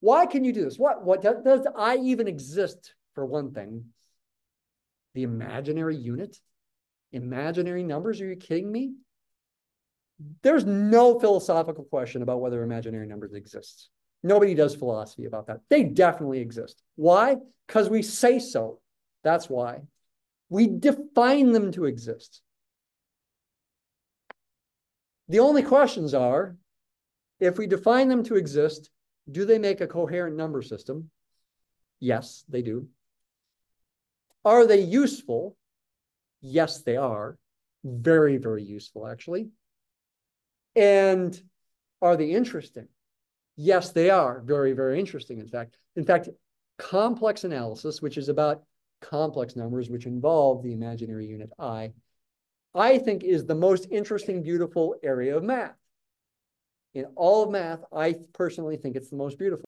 Why can you do this? What does I even exist, for one thing? The imaginary unit? Imaginary numbers? Are you kidding me? There's no philosophical question about whether imaginary numbers exist. Nobody does philosophy about that. They definitely exist. Why? Because we say so. That's why. We define them to exist. The only questions are, if we define them to exist, do they make a coherent number system? Yes, they do. Are they useful? Yes, they are. Very, very useful, actually. And are they interesting? Yes, they are. Very, very interesting, in fact. In fact, complex analysis, which is about complex numbers, which involve the imaginary unit I think is the most interesting, beautiful area of math. In all of math, I personally think it's the most beautiful.